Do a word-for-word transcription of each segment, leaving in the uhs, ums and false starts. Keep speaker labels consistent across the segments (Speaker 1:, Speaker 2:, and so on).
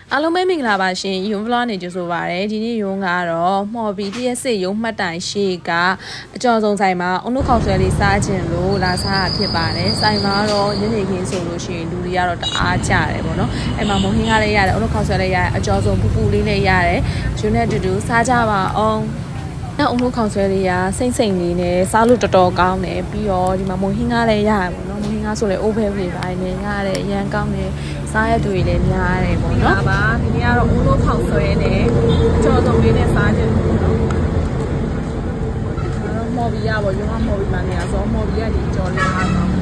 Speaker 1: အားလုံးပဲမင်္ဂလာပါရှင်ယုံဗလော့နေကြဆိုပါရယ်ဒီနေ့ယုံကတော့မော်ဘီတရက်စစ်ယုံမှတ်တိုင်ရှေ့ကအကျော်ဆုံးဆိုင်မှာအုံနုခေါက်ဆွဲလေးစားခြင်းလို့လာစားတာဖြစ်ပါတယ်ဆိုင်မှာတော့ညနေခင်းဆိုလို့ရှိရင်လူတွေကတော့တအားကြတယ်ပေါ့နော်အဲ့မှာမုံဟင်းကားလေးရတယ်အုံနုခေါက်ဆွဲလေးရတယ်အကျော်ဆုံးပူပူလေးလေးရတယ်ယူနဲ့တူတူစားကြပါအောင်နောက်အုံနုခေါက်ဆွဲလေးရစိမ့်စိမ့်လေးနဲ့စားလို့တော်တော်ကောင်းတယ်ပြီးတော့ဒီမှာမုံဟင်းကားလေးရတယ်ပေါ့နော်မုံဟင်းကားဆိုလည်းအိုးဖဲပြေပိုင်းနဲ့ရတယ်အရန်ကောင်းတယ်စားရတူတွေလည်းများတယ်ပေါ့နော်ပါဒီနေ့ကတော့ဦးလို့ခေါက်ဆွဲနဲ့အကျော်ဆုံးလေးနဲ့စားခြင်းပေါ့နော်မော်ဘီရပေါ့ရုံးကမော်ဘီမှနေရဆိုမော်ဘီကဒီအကျော်လေးအားဆောင်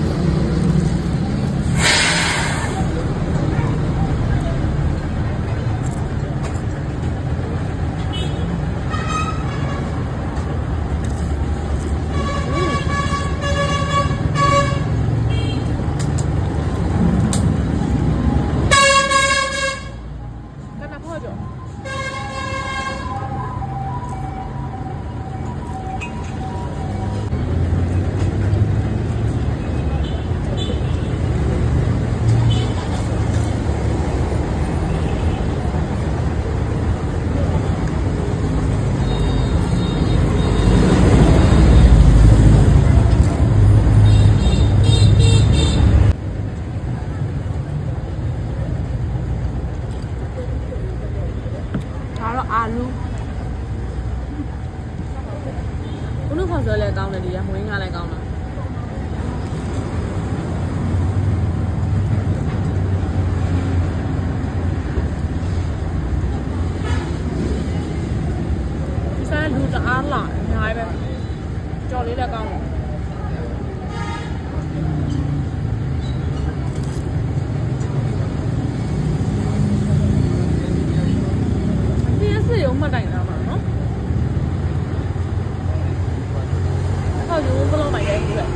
Speaker 1: အာလူဘုလို့ခေါ်ဆွဲလဲကောင်းတယ်ဒီကမွေးငါလည်းကောင်းတာဒီစားလူတအားလာအများပဲကြော်လေးလည်းကောင်းတယ်ရုံမှတ်တိုင်တာမှာနော်ဟောရုံဘလုံးမိုင်ရဲ့ဘူးလေ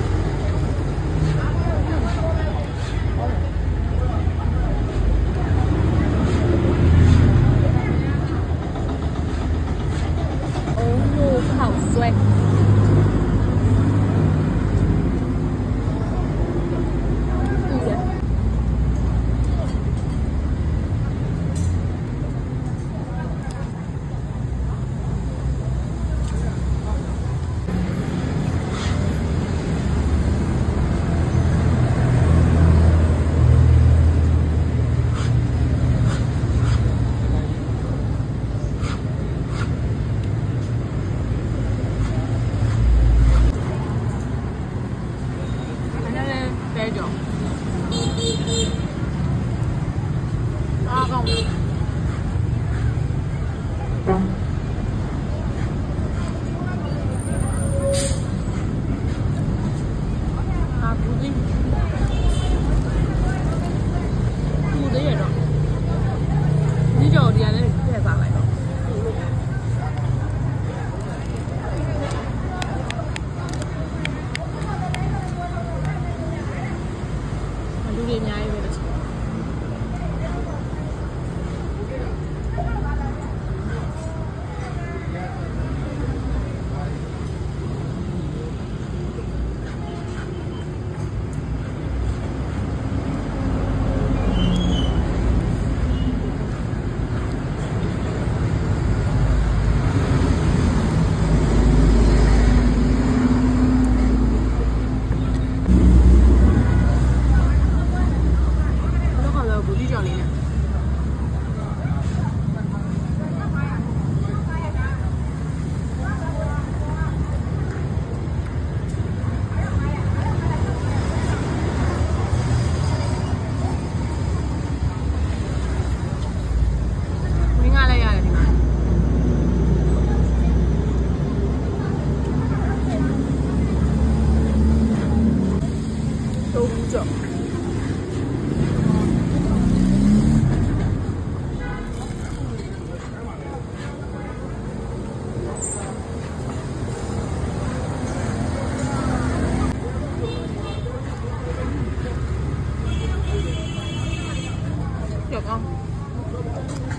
Speaker 1: အိုးနိုးခေါက်ဆွဲအားကောင်းတယ်အာဘူးဒီဘူးတွေရတော့ဒီကြော်ဒီကလည်းထည့်စားလိုက်တော့လူတွေအများကြီးပဲ有吗？